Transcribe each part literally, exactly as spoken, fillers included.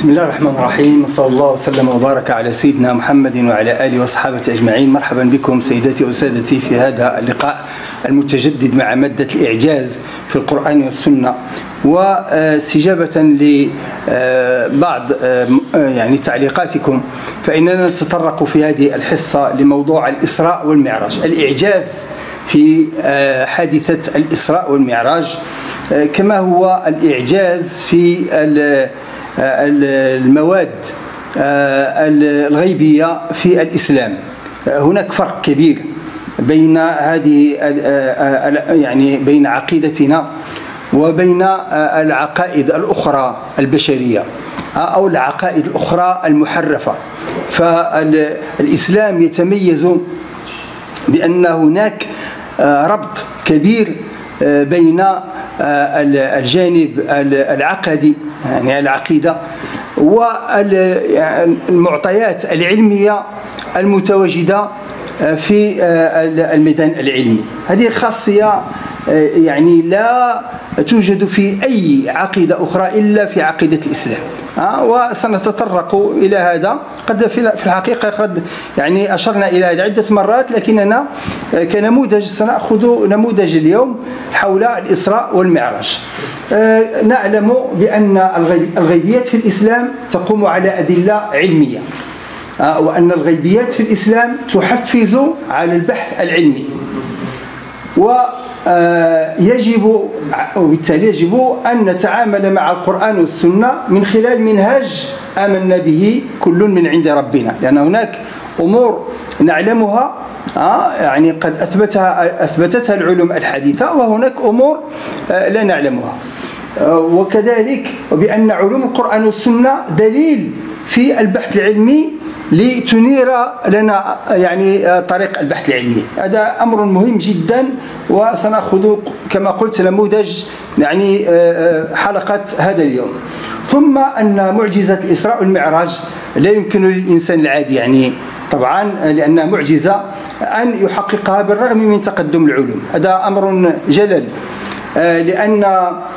بسم الله الرحمن الرحيم، وصلى الله وسلم وبارك على سيدنا محمد وعلى آله وصحبه أجمعين. مرحبا بكم سيداتي وسادتي في هذا اللقاء المتجدد مع مادة الإعجاز في القرآن والسنة، واستجابة لبعض يعني تعليقاتكم فإننا نتطرق في هذه الحصة لموضوع الإسراء والمعراج، الإعجاز في حادثة الإسراء والمعراج، كما هو الإعجاز في المواد الغيبية في الإسلام. هناك فرق كبير بين هذه يعني بين عقيدتنا وبين العقائد الأخرى البشرية أو العقائد الأخرى المحرفة. فالإسلام يتميز بأن هناك ربط كبير بين الجانب العقدي يعني العقيدة والمعطيات العلمية المتواجدة في الميدان العلمي. هذه خاصية يعني لا توجد في أي عقيدة أخرى إلا في عقيدة الإسلام، وسنتطرق إلى هذا. قد في الحقيقة قد يعني أشرنا إلى هذا عدة مرات، لكننا كنموذج سنأخذ نموذج اليوم حول الإسراء والمعراج. نعلم بأن الغيبيات في الإسلام تقوم على أدلة علمية، وأن الغيبيات في الإسلام تحفز على البحث العلمي، ويجب وبالتالي يجب أن نتعامل مع القرآن والسنة من خلال منهج آمنا به كل من عند ربنا، لأن هناك أمور نعلمها يعني قد أثبتها أثبتتها العلوم الحديثة، وهناك أمور لا نعلمها. وكذلك بأن علوم القرآن والسنة دليل في البحث العلمي لتنير لنا يعني طريق البحث العلمي. هذا أمر مهم جدا، وسنأخذ كما قلت نموذج يعني حلقة هذا اليوم. ثم أن معجزة الإسراء والمعراج لا يمكن للإنسان العادي يعني طبعا لأنها معجزة أن يحققها بالرغم من تقدم العلوم. هذا أمر جلل، لأن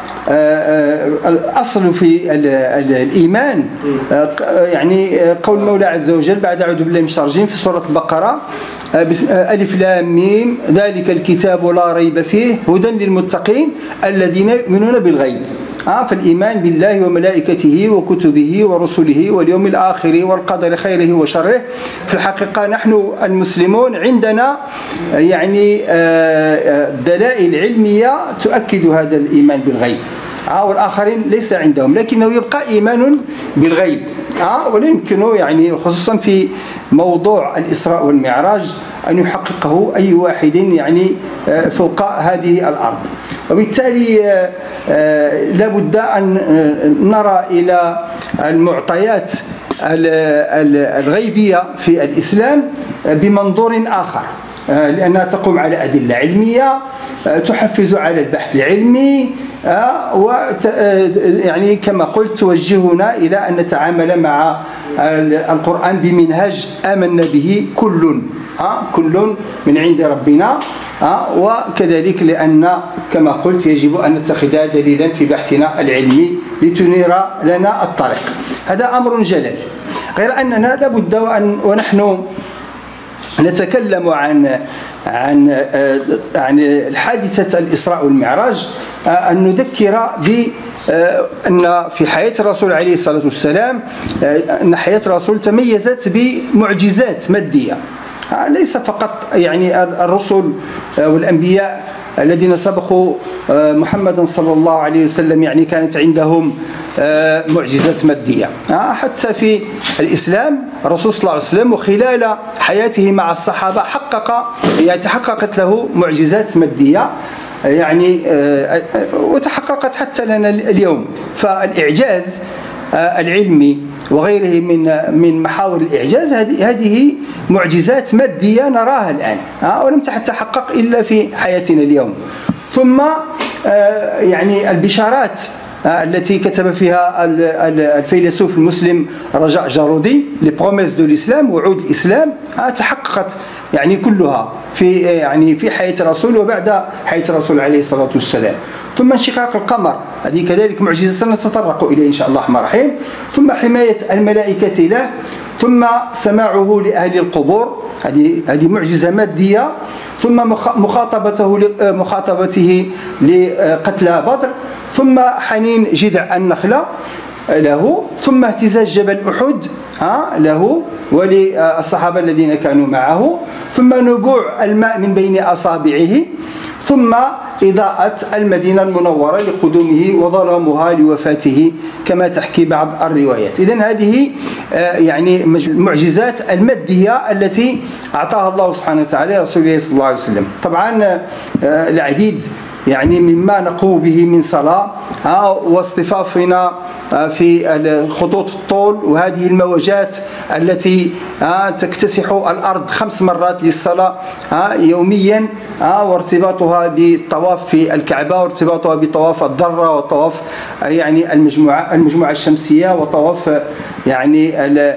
الأصل في الإيمان يعني قول المولى عز وجل بعد أعوذ بالله من الشيطان الرجيم في سورة البقرة ألف لام ميم ذلك الكتاب لا ريب فيه هدى للمتقين الذين يؤمنون بالغيب. فالإيمان بالله وملائكته وكتبه ورسله واليوم الآخر والقدر خيره وشره. في الحقيقة نحن المسلمون عندنا يعني دلائل علمية تؤكد هذا الإيمان بالغيب، والآخرين ليس عندهم، لكنه يبقى إيمان بالغيب، ولا يمكن يعني خصوصا في موضوع الإسراء والمعراج أن يحققه أي واحد يعني فوق هذه الأرض. وبالتالي لابد أن نرى إلى المعطيات الغيبية في الإسلام بمنظور آخر، لأنها تقوم على أدلة علمية تحفز على البحث العلمي، ويعني كما قلت توجهنا إلى أن نتعامل مع القرآن بمنهج آمنا به كل كل من عند ربنا، وكذلك لأن كما قلت يجب أن نتخذها دليلا في بحثنا العلمي لتنير لنا الطريق. هذا أمر جلل، غير أننا لابد وأن ونحن نتكلم عن عن عن حادثة الإسراء والمعراج أن نذكر بأن في حياة الرسول عليه الصلاة والسلام أن حياة الرسول تميزت بمعجزات مادية، ليس فقط يعني الرسل والأنبياء الذين سبقوا محمدا صلى الله عليه وسلم يعني كانت عندهم معجزات مادية، حتى في الإسلام الرسول صلى الله عليه وسلم وخلال حياته مع الصحابة حقق يعني تحققت له معجزات مادية يعني وتحققت حتى لنا اليوم. فالإعجاز العلمي وغيره من من محاور الإعجاز هذه هذه معجزات مادية نراها الآن، ولم تتحقق إلا في حياتنا اليوم. ثم يعني البشارات التي كتب فيها الفيلسوف المسلم رجاء جارودي لي بروميس دو الإسلام، وعود الإسلام، تحققت يعني كلها في يعني في حياة الرسول وبعد حياة الرسول عليه الصلاة والسلام. ثم انشقاق القمر، هذه كذلك معجزة سنتطرق إليه إن شاء الله الرحمن الرحيم. ثم حماية الملائكة له، ثم سماعه لأهل القبور، هذه هذه معجزة مادية. ثم مخاطبته مخاطبته لقتلى بدر، ثم حنين جذع النخلة له، ثم اهتزاز جبل أحد له وللصحابة الذين كانوا معه، ثم نبوع الماء من بين أصابعه، ثم إضاءة المدينة المنورة لقدومه وظلامها لوفاته كما تحكي بعض الروايات. إذن هذه يعني المعجزات المادية التي أعطاها الله سبحانه وتعالى رسوله صلى الله عليه وسلم. طبعا العديد يعني مما نقوم به من صلاة واصطفافنا في خطوط الطول وهذه المواجات التي تكتسح الأرض خمس مرات للصلاة يوميا، وارتباطها بالطواف في الكعبة وارتباطها بطواف الذرة وطواف يعني المجموعة المجموعة الشمسية وطواف يعني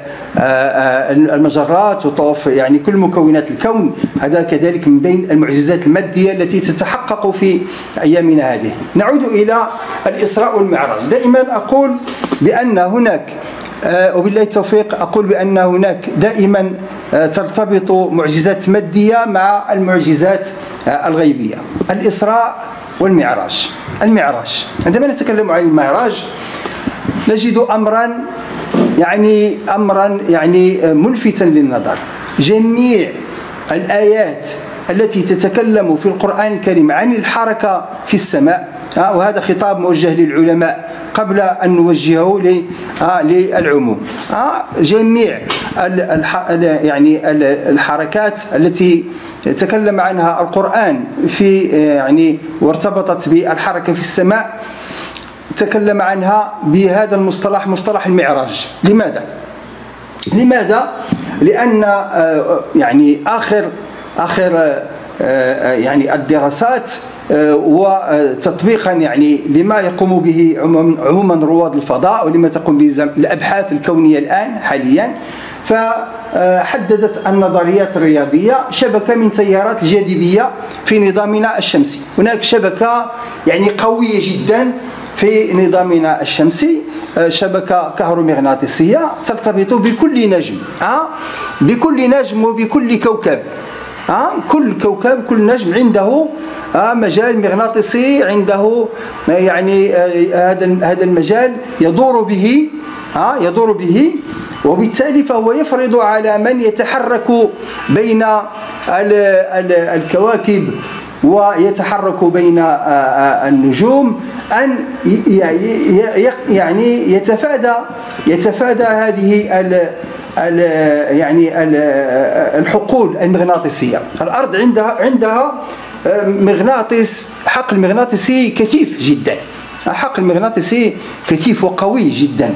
المجرات وطواف يعني كل مكونات الكون، هذا كذلك من بين المعجزات المادية التي تتحقق في أيامنا هذه. نعود إلى الإسراء والمعراج. دائما أقول بأن هناك وبالله التوفيق أقول بأن هناك دائما ترتبط معجزات مادية مع المعجزات الغيبية. الإسراء والمعراج. المعراج عندما نتكلم عن المعراج نجد أمرا يعني أمرا يعني ملفتا للنظر. جميع الآيات التي تتكلم في القرآن الكريم عن الحركة في السماء، وهذا خطاب موجه للعلماء قبل أن نوجهه للعموم، جميع يعني الحركات التي تكلم عنها القرآن في يعني وارتبطت بالحركة في السماء تكلم عنها بهذا المصطلح، مصطلح المعراج. لماذا؟ لماذا؟ لأن يعني آخر آخر يعني الدراسات وتطبيقا يعني لما يقوم به عموما رواد الفضاء ولما تقوم به الأبحاث الكونية الآن حاليا، فحددت النظريات الرياضية شبكة من تيارات الجاذبية في نظامنا الشمسي. هناك شبكة يعني قوية جدا في نظامنا الشمسي، شبكة كهرومغناطيسية ترتبط بكل نجم بكل نجم وبكل كوكب. كل كوكب كل نجم عنده مجال مغناطيسي، عنده يعني هذا هذا المجال يدور به يدور به وبالتالي فهو يفرض على من يتحرك بين الكواكب ويتحرك بين النجوم أن يعني يتفادى يتفادى هذه ال ال يعني ال الحقول المغناطيسية. الأرض عندها عندها مغناطيس، حقل مغناطيسي كثيف جدا، حقل مغناطيسي كثيف وقوي جدا.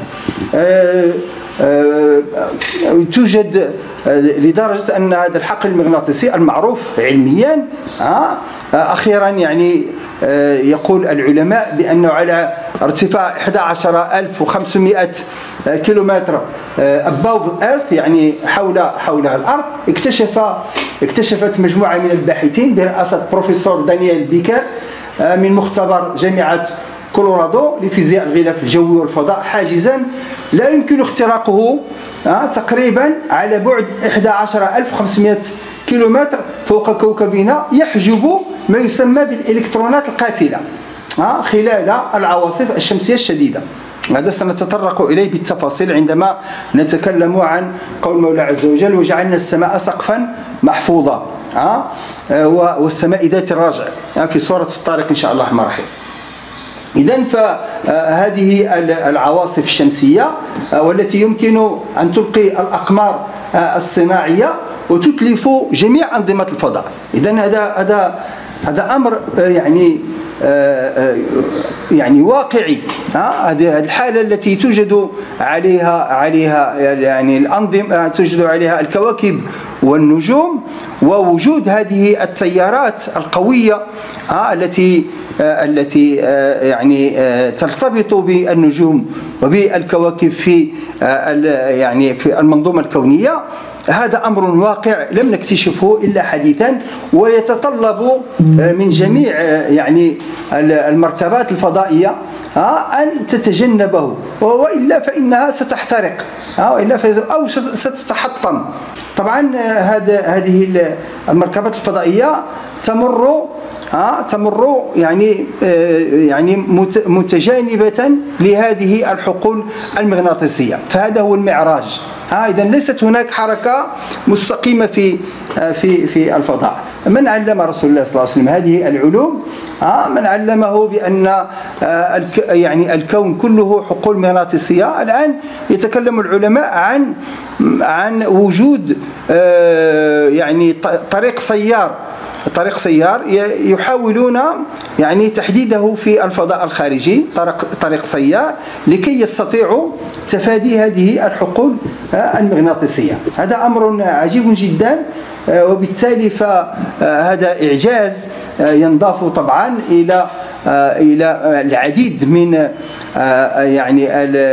توجد لدرجة أن هذا الحقل المغناطيسي المعروف علميا أخيرا يعني يقول العلماء بأنه على ارتفاع أحد عشر ألف وخمسمائة كيلومتر above earth يعني حول حول الأرض، اكتشف اكتشفت مجموعة من الباحثين برئاسة بروفيسور دانيال بيكر من مختبر جامعة كولورادو لفيزياء الغلاف الجوي والفضاء حاجزا لا يمكن اختراقه تقريبا على بعد أحد عشر ألف وخمسمائة كيلومتر فوق كوكبنا، يحجب ما يسمى بالإلكترونات القاتلة خلال العواصف الشمسية الشديدة. هذا سنتطرق إليه بالتفاصيل عندما نتكلم عن قول المولى عز وجل وجعلنا السماء سقفا محفوظا والسماء ذات الرجع في سورة الطارق إن شاء الله الرحمن الرحيم. إذن فهذه العواصف الشمسية والتي يمكن أن تلقي الأقمار الصناعية وتتلف جميع أنظمة الفضاء. إذن هذا هذا هذا أمر يعني يعني واقعي. هذه الحالة التي توجد عليها عليها يعني الأنظمة توجد عليها الكواكب والنجوم، ووجود هذه التيارات القوية التي التي يعني ترتبط بالنجوم وبالكواكب في يعني في المنظومة الكونية، هذا أمر واقع لم نكتشفه إلا حديثا، ويتطلب من جميع يعني المركبات الفضائية أن تتجنبه، وإلا فإنها ستحترق وإلا أو ستتحطم. طبعا هذه المركبات الفضائية تمر تمر يعني يعني متجانبة لهذه الحقول المغناطيسية، فهذا هو المعراج. إذا ليست هناك حركة مستقيمة في في في الفضاء. من علم رسول الله صلى الله عليه وسلم هذه العلوم؟ من علمه بأن يعني الكون كله حقول مغناطيسية. الآن يتكلم العلماء عن عن وجود يعني طريق سيار طريق سيار يحاولون يعني تحديده في الفضاء الخارجي، طريق طريق سيار لكي يستطيعوا تفادي هذه الحقول المغناطيسية. هذا أمر عجيب جدا، وبالتالي فهذا إعجاز ينضاف طبعا إلى إلى العديد من يعني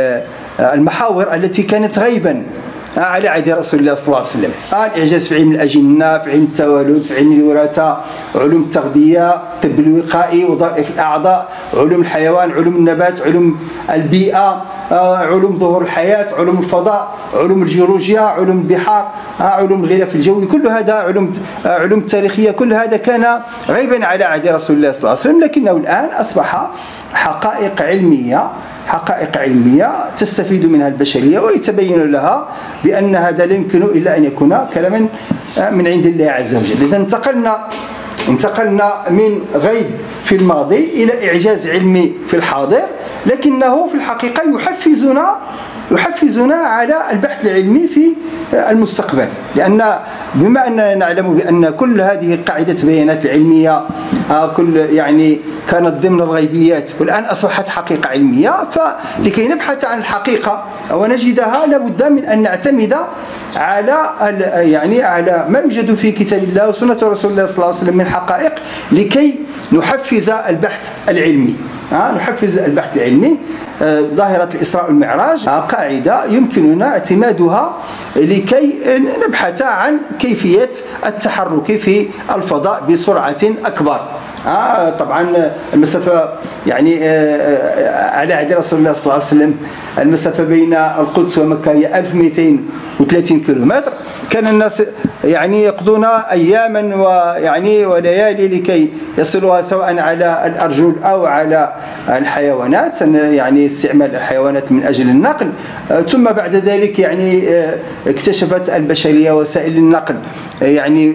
المحاور التي كانت غيبا على عهد رسول الله صلى الله عليه وسلم. الإعجاز في علم الأجنة، في علم التوالد، في علم الوراثة، علوم التغذية، الطب الوقائي، وظائف الأعضاء، علوم الحيوان، علوم النبات، علوم البيئة، علوم ظهور الحياة، علوم الفضاء، علوم الجيولوجيا، علوم البحار، علوم الغلاف الجوي، كل هذا علوم علوم التاريخية، كل هذا كان غيبا على عهد رسول الله صلى الله عليه وسلم، لكنه الآن أصبح حقائق علمية حقائق علمية تستفيد منها البشرية، ويتبين لها بأن هذا لا يمكن إلا أن يكون كلاما من عند الله عز وجل. إذا انتقلنا انتقلنا من غيب في الماضي إلى إعجاز علمي في الحاضر، لكنه في الحقيقة يحفزنا يحفزنا على البحث العلمي في المستقبل، لأن بما أننا نعلم بأن كل هذه القاعدة بيانات العلمية كل يعني كانت ضمن الغيبيات والآن أصبحت حقيقة علمية، فلكي نبحث عن الحقيقة ونجدها لابد من أن نعتمد على يعني على ما يوجد في كتاب الله وسنة رسول الله صلى الله عليه وسلم من حقائق، لكي نحفز البحث العلمي. نحفز البحث العلمي. ظاهرة الإسراء والمعراج قاعدة يمكننا اعتمادها لكي نبحث عن كيفية التحرك في الفضاء بسرعة أكبر. آه طبعا المسافة يعني آه على عهد رسول الله صلى الله عليه وسلم المسافة بين القدس ومكة هي ألف ومئتين وثلاثين كيلومتر. كان الناس يعني يقضون أياما ويعني وليالي لكي يصلوها سواء على الأرجل أو على الحيوانات، يعني استعمال الحيوانات من أجل النقل. ثم بعد ذلك يعني اكتشفت البشرية وسائل النقل، يعني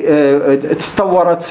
تطورت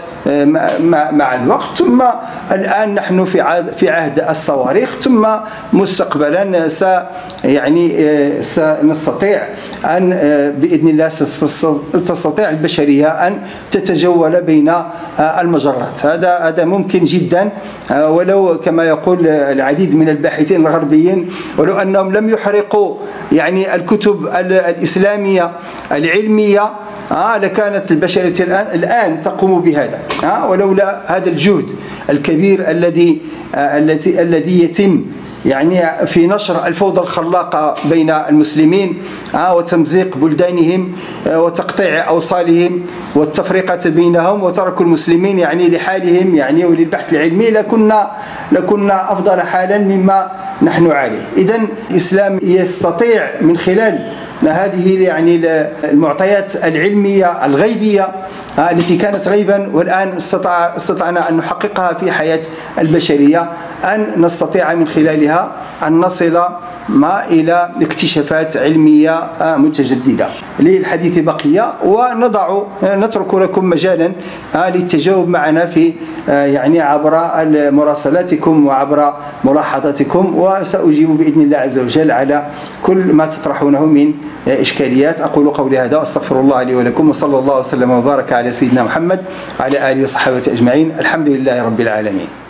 مع الوقت، ثم الآن نحن في عهد في عهد الصواريخ، ثم مستقبلا س يعني سنستطيع أن بإذن الله تستطيع البشرية أن تتجول بين المجرات. هذا هذا ممكن جدا، ولو كما يقول العديد من الباحثين الغربيين ولو أنهم لم يحرقوا يعني الكتب الإسلامية العلمية آه لكانت البشرية الآن الآن تقوم بهذا، آه ولولا هذا الجهد الكبير الذي آه الذي الذي يتم يعني في نشر الفوضى الخلاقة بين المسلمين آه وتمزيق بلدانهم آه وتقطيع أوصالهم والتفرقة بينهم، وتركوا المسلمين يعني لحالهم يعني وللبحث العلمي، لكنا لكنا أفضل حالا مما نحن عليه. إذن الإسلام يستطيع من خلال هذه يعني المعطيات العلمية الغيبية التي كانت غيبا والآن استطاع استطعنا أن نحققها في حياة البشرية، أن نستطيع من خلالها أن نصل ما إلى اكتشافات علمية متجددة. للحديث بقية، ونضع نترك لكم مجالا للتجاوب معنا في يعني عبر مراسلاتكم وعبر ملاحظاتكم، وسأجيب بإذن الله عز وجل على كل ما تطرحونه من إشكاليات. أقول قولي هذا وأستغفر الله لي ولكم، وصلى الله وسلم وبارك على سيدنا محمد وعلى آله وصحبه أجمعين. الحمد لله رب العالمين.